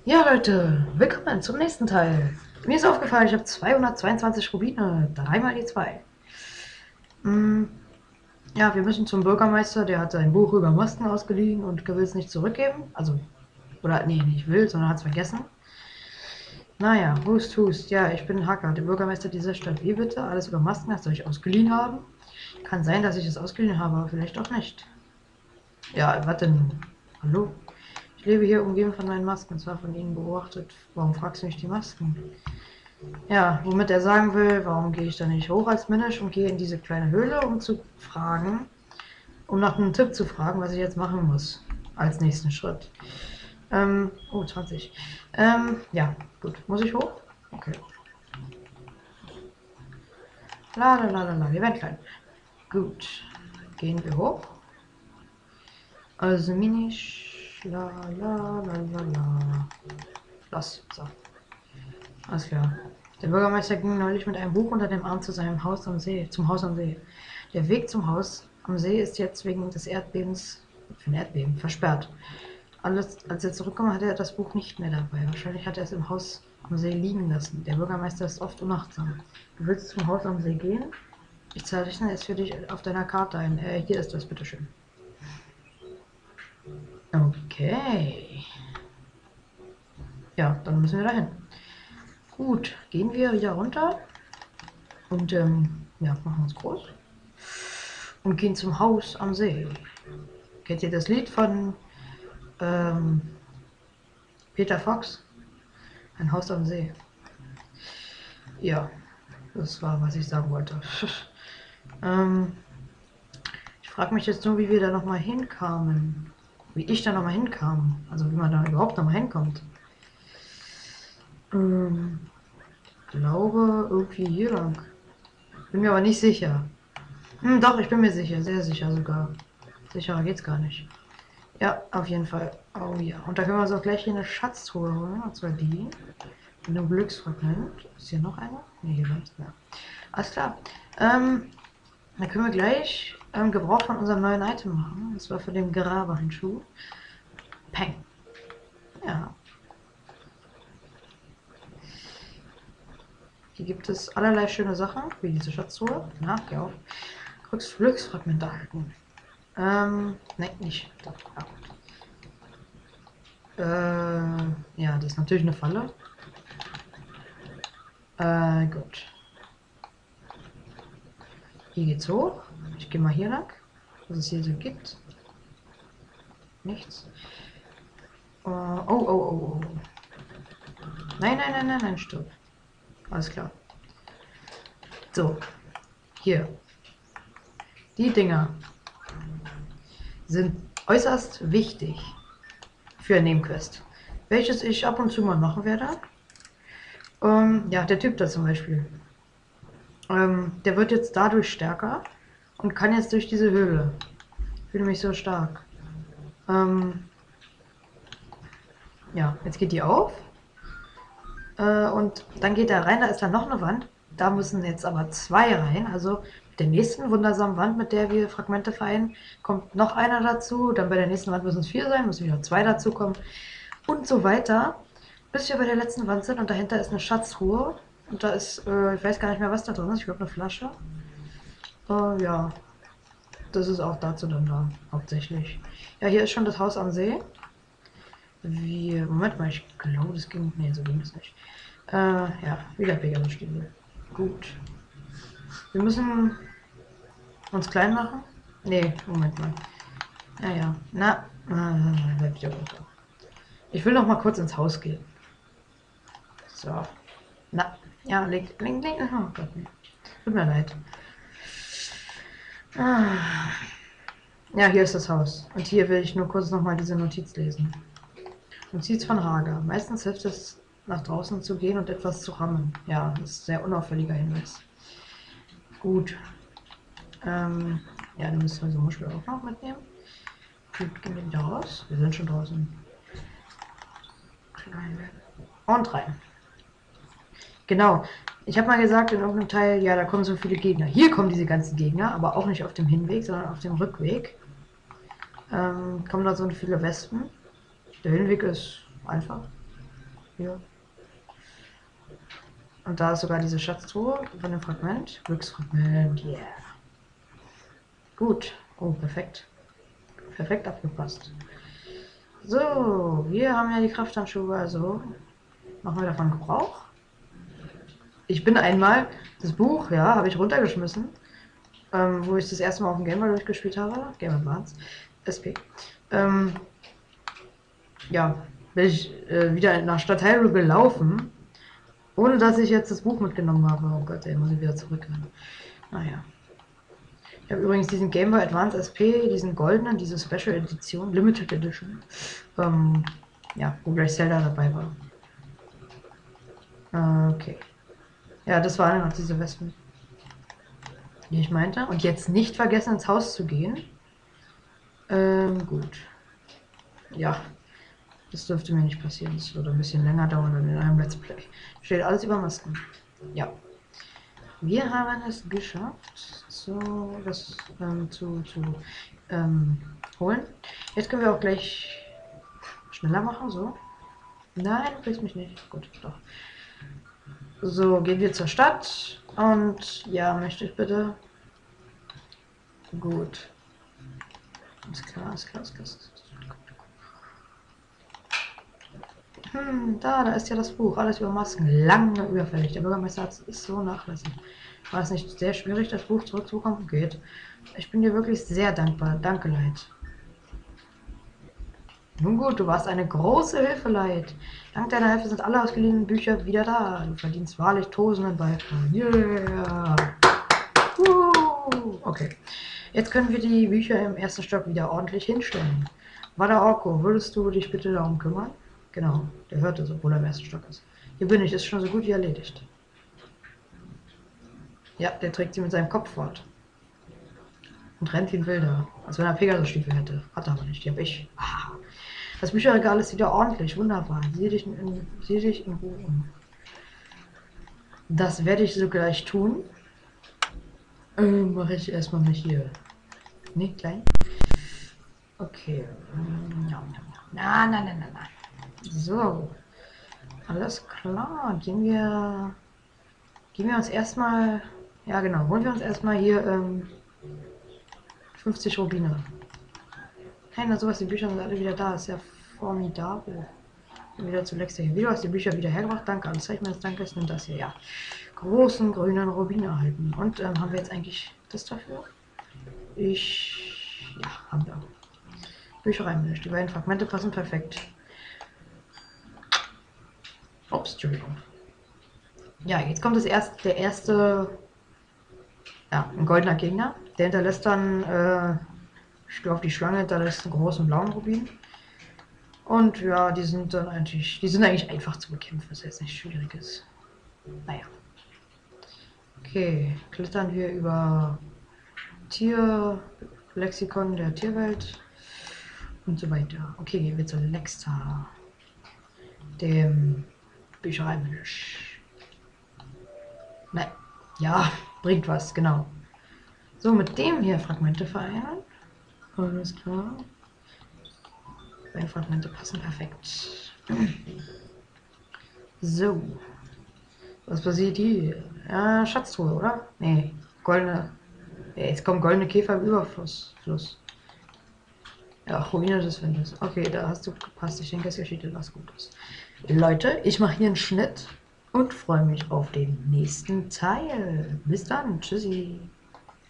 Ja, Leute, willkommen zum nächsten Teil. Mir ist aufgefallen, ich habe 222 Rubine, dreimal die 2. Mm, ja, wir müssen zum Bürgermeister, der hat sein Buch über Masken ausgeliehen und will es nicht zurückgeben. Also, oder nee, nicht will, sondern hat es vergessen. Naja, Hust, Hust. Ja, ich bin Hacker, der Bürgermeister dieser Stadt. Wie bitte? Alles über Masken, das soll ich ausgeliehen haben? Kann sein, dass ich es ausgeliehen habe, aber vielleicht auch nicht. Ja, was denn? Hallo? Ich lebe hier umgeben von meinen Masken, zwar von ihnen beobachtet. Warum fragst du mich die Masken? Ja, womit er sagen will, warum gehe ich da nicht hoch als Mensch und gehe in diese kleine Höhle, um zu fragen, um nach einem Tipp zu fragen, was ich jetzt machen muss als nächsten Schritt. Oh, 20. Ja, gut. Muss ich hoch? Okay. La la la la la, wir werden klein. Gut. Gehen wir hoch. Also minisch. La la la la la. Los. So. Alles klar. Der Bürgermeister ging neulich mit einem Buch unter dem Arm zu seinem Haus am See, zum Haus am See. Der Weg zum Haus am See ist jetzt wegen des Erdbebens, für ein Erdbeben, versperrt. Als er zurückkam, hatte er das Buch nicht mehr dabei. Wahrscheinlich hat er es im Haus am See liegen lassen. Der Bürgermeister ist oft unachtsam. Du willst zum Haus am See gehen? Ich zeichne es für dich auf deiner Karte ein. Hier ist das, bitteschön. Okay. Ja, dann müssen wir dahin. Gut, gehen wir wieder runter und ja, machen uns groß und gehen zum Haus am See. Kennt ihr das Lied von ähm, Peter Fox? Ein Haus am See. Ja, das war, was ich sagen wollte. ähm, ich frage mich jetzt nur, wie wir da nochmal hinkamen. Wie ich da nochmal hinkam. Also wie man da überhaupt nochmal hinkommt. Glaube irgendwie hier lang. Bin mir aber nicht sicher. Doch, ich bin mir sicher. Sehr sicher sogar. Sicherer geht's gar nicht. Ja, auf jeden Fall. Oh ja. Und da können wir uns auch gleich hier eine Schatztruhe holen. Und zwar die. Mit einem Glücksfragment. Ist hier noch einer? Ne, hier sonst mehr. Alles klar. Dann können wir gleich Gebrauch von unserem neuen Item machen. Und zwar von dem Graberhandschuh. Peng. Ja. Hier gibt es allerlei schöne Sachen, wie diese Schatztruhe. Na, geh auf. Glücksfragment erhalten. Ne, nicht. Da. Ja, das ist natürlich eine Falle. Gut. Hier geht's hoch. Ich gehe mal hier lang. Was es hier so gibt. Nichts. Oh, oh, oh, oh. Nein, nein, nein, nein, nein, stopp. Alles klar. So. Hier. Die Dinger sind äußerst wichtig für eine Nebenquest. Welches ich ab und zu mal machen werde. Ja, der Typ da zum Beispiel. Der wird jetzt dadurch stärker und kann jetzt durch diese Höhle. Ich fühle mich so stark. Ja, jetzt geht die auf. Und dann geht er rein, da ist dann noch eine Wand. Da müssen jetzt aber 2 rein. Also mit der nächsten wundersamen Wand, mit der wir Fragmente vereinen, kommt noch einer dazu. Dann bei der nächsten Wand müssen es 4 sein, müssen wieder 2 dazu kommen. Und so weiter, bis wir bei der letzten Wand sind. Und dahinter ist eine Schatztruhe. Und da ist, ich weiß gar nicht mehr, was da drin ist. Ich glaube, eine Flasche. Ja, das ist auch dazu dann da, hauptsächlich. Ja, hier ist schon das Haus am See. Moment mal, ich glaube, das ging. Ne, so ging es nicht. Ja, wieder Pegasus-Stiefel. Gut. Wir müssen uns klein machen. Ne, Moment mal. Naja, na, bleib wieder runter. Ich will noch mal kurz ins Haus gehen. So. Na, ja, leg. Oh Gott, nee. Tut mir leid. Ja, hier ist das Haus. Und hier will ich nur kurz noch mal diese Notiz lesen. Notiz von Hager. Meistens hilft es, nach draußen zu gehen und etwas zu rammen. Ja, das ist ein sehr unauffälliger Hinweis. Gut. Ja, dann müssen wir so Muschel auch noch mitnehmen. Gut, gehen wir wieder raus. Wir sind schon draußen. Und rein. Genau. Ich habe mal gesagt in irgendeinem Teil, ja, da kommen so viele Gegner. Hier kommen diese ganzen Gegner, aber auch nicht auf dem Hinweg, sondern auf dem Rückweg. Kommen da so viele Wespen. Der Hinweg ist einfach. Hier. Und da ist sogar diese Schatztruhe von dem Fragment. Glücksfragment, yeah. Gut. Oh, perfekt. Perfekt abgepasst. So, wir haben ja die Krafthandschuhe, also machen wir davon Gebrauch. Ich bin einmal, das Buch, ja, habe ich runtergeschmissen, wo ich das erste Mal auf dem Game Boy durchgespielt habe. Game Advance, SP. Ja, bin ich wieder nach Stadt Hyrule gelaufen, ohne dass ich jetzt das Buch mitgenommen habe. Oh Gott, ey, muss ich wieder zurückrennen. Naja. Ich habe übrigens diesen Game Boy Advance SP, diesen goldenen, diese Special Edition, Limited Edition. Ja, wo gleich Zelda dabei war. Okay. Ja, das waren noch diese Wespen, die ich meinte. Und jetzt nicht vergessen, ins Haus zu gehen. Gut. Ja, das dürfte mir nicht passieren. Das würde ein bisschen länger dauern in einem Let's Play. Steht alles über Masken. Ja. Wir haben es geschafft, das zu holen. Jetzt können wir auch gleich schneller machen, so. Nein, du kriegst mich nicht. Gut, doch. So, gehen wir zur Stadt. Und ja, möchte ich bitte. Gut. Ist klar, ist klar, ist klar. Da ist ja das Buch. Alles über Masken. Lange überfällig. Der Bürgermeister ist so nachlässig. War es nicht sehr schwierig, das Buch zurückzubekommen? Geht. Ich bin dir wirklich sehr dankbar. Danke, Leid. Nun gut, du warst eine große Hilfe, Leid. Dank deiner Hilfe sind alle ausgeliehenen Bücher wieder da. Du verdienst wahrlich tosenden Beifall. Yeah! Okay. Jetzt können wir die Bücher im ersten Stock wieder ordentlich hinstellen. Wada Orko, würdest du dich bitte darum kümmern? Genau, der hört es, obwohl er im ersten Stock ist. Hier bin ich, ist schon so gut wie erledigt. Ja, der trägt sie mit seinem Kopf fort. Und rennt wie ein Wilder, als wenn er Pegasusstiefel hätte. Hat er aber nicht, die hab ich. Ah. Das Bücherregal ist wieder ordentlich, wunderbar. Sieh dich in Ruhe um. Das werde ich so gleich tun. Mache ich erstmal mich hier. Nicht klein. Okay. Nein. So. Alles klar. Gehen wir uns erstmal. Ja genau, holen wir uns erstmal hier 50 Rubine. Keiner sowas, die Bücher sind alle wieder da. Ist ja formidabel. Wieder zu Lex hier. Wie, du hast die Bücher wieder hergebracht. Danke. Alles Zeichen meines Dankes. Nimm das hier. Ja. Großen grünen Rubin erhalten. Und haben wir jetzt eigentlich das dafür? Ja, haben wir. Büchereien. Die beiden Fragmente passen perfekt. Ups, Entschuldigung. Ja, jetzt kommt der erste, ja, ein goldener Gegner. Der hinterlässt dann, ich glaube, die Schlange hinterlässt einen großen blauen Rubin. Und ja, die sind eigentlich einfach zu bekämpfen, was jetzt nicht schwierig ist. Naja. Okay, klettern wir über Lexikon der Tierwelt und so weiter. Okay, gehen wir zu Lextar, dem Büchereimensch. Nein, ja, bringt was, genau. So, mit dem hier Fragmente vereinen. Alles klar. Beide Fragmente passen perfekt. So. Was passiert hier? Ja, Schatztruhe, oder? Nee, goldene. Ja, jetzt kommt goldene Käfer im Überfluss. Ja, Ruine des Windes. Okay, da hast du gepasst. Ich denke, es geschieht etwas Gutes. Leute, ich mache hier einen Schnitt und freue mich auf den nächsten Teil. Bis dann. Tschüssi.